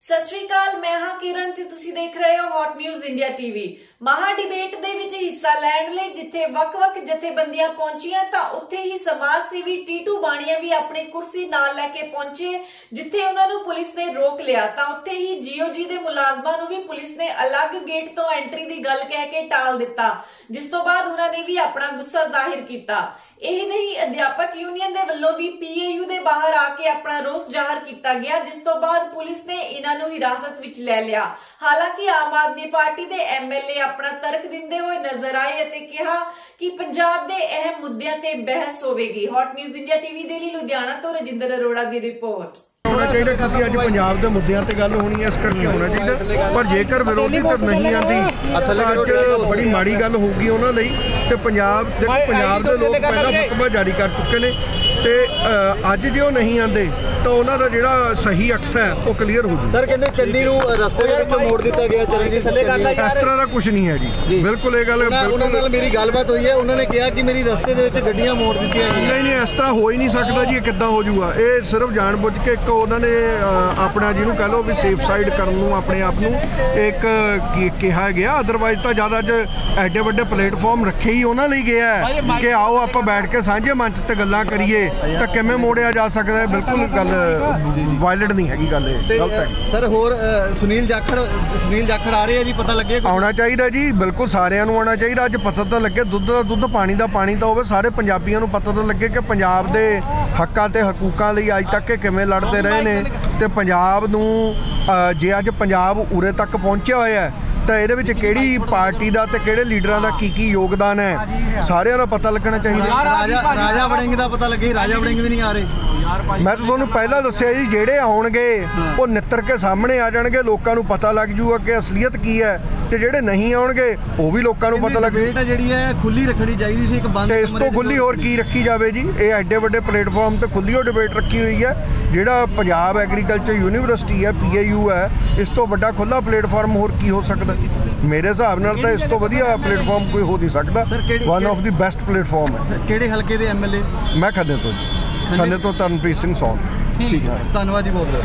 सत श्री अकाल, मैं हाँ किरण ते तुसी देख रहे हो हॉट न्यूज़ इंडिया टीवी। महा डिबेट दे विच हिस्सा लैण लई जिथे वक-वक जथेबंदियां पहुंचियां तां उत्थे ही समाज सेवी टीटू बाणिया भी अपनी कुर्सी नाल लैके पहुंचे। जिथे उन्हां नूं पुलिस ने रोक लिया तां उत्थे ही जीओजी दे मुलाजमां नूं भी पुलिस ने अलग गेट तो एंट्री दी गल कह के टाल दिता, जिस तो बाद उन्हां ने भी अपना गुस्सा जाहिर किया। यही नहीं, अध्यापक यूनियन दे वल्लों भी पीएयू दे बाहर आके अपना रोस जाहिर किया गया, जिस तो बाद पुलिस ने इन्हां नूं हिरासत विच ले लिया। हालांकि आम आदमी पार्टी दे एमएलए अपना तर्क दिंदे हुए नजर आए अते कहा कि पंजाब दे अहम मुद्दों ते बहस होवेगी। हॉट न्यूज़ इंडिया टीवी दे लई लुधियाना तो रजिंदर अरोड़ा दी रिपोर्ट। होना चाहिए क्योंकि अज पंजाब के मुद्दों पर गल होनी है, इस करके होना चाहिए। पर जेकर विरोधी धਿਰ नहीं आती अज बड़ी माड़ी गल होगी उन्होंने लिए। तो पंजाब देखो, पंजाब के लोग पहला फतवा जारी कर चुके हैं तो अज जो नहीं आते तो उन्होंने जो सही अक्स है वो क्लीयर हो जाए। सर कहते चन्नी रस्ते मोड़ दिता गया, इस तरह का कुछ नहीं है जी, बिल्कुल ये गल बिल्कुल मेरी गलबात हुई है। उन्होंने कहा कि मेरी रस्ते गड्डियां मोड़ दी। नहीं, इस तरह हो ही नहीं सकता जी, किद्दां हो जूगा। ये सिर्फ जानबूझ के एक उन्होंने अपना जिन्होंने कह लो भी सेफ साइड करने अपने आप एक कहा गया। अदरवाइज तो ज़्यादा एडे वड्डे प्लेटफॉर्म रखे ही उन्होंने गया है कि आओ आप बैठ के साझे मंच ते गल्लां करिए तो किवें मोड़िया जा सकता है। बिल्कुल गल वायलेंट नहीं हैगी, गल गलत है। सर होर सुनील जाखड़ आ रहे हैं जी, पता लगे आना चाहिए जी, बिल्कुल सारिਆਂ ਨੂੰ आना चाहिए। अज पता तो लगे दुध का दुध पानी का पानी तो होवे, सारे पंजाबियों को पता तो लगे कि पंजाब के हक्कां ते हकूकां लई अज तक के किवें लड़ते रहे ने ते पंजाब नूं जे अज पंजाब उरे तक पहुंचा होया है तो ये किहड़ी पार्टी का तो किहड़े लीडरां दा की योगदान है, सारिਆਂ दा पता लगना चाहिए। राजा वड़िंग का पता लगे, राजा वड़िंग भी नहीं आ रहे। मैं तो तुहानूं पहला दस्सिया जी, जेड़े आउणगे वो नितर के सामने आ जाणगे, लोकां नूं पता लग जूगा कि असलीयत की है, ते जेड़े नहीं आउणगे वो भी लोकां नूं पता लग डिबेट जिहड़ी है खुली रखनी चाहिए सी, एक बंद ते इस तो खुली होर की रखी जावे जी। ये एडे वड्डे प्लेटफॉर्म ते खुली होर डिबेट रखी हुई है। जिहड़ा पंजाब एग्रीकल्चर यूनीवर्सिटी है, पीएयू है, इस तो वड्डा खुला प्लेटफॉर्म होर की हो सकदा। मेरे हिसाब नाल तो इस तो वधिया प्लेटफॉर्म कोई हो नहीं सकता। One of the best platform है। किहड़े हलके दे एमएलए? मैं खन्ने तो जी, खन्ने तो तरनप्रीत सिंह सौन। ठीक है, धन्यवाद जी बहुत।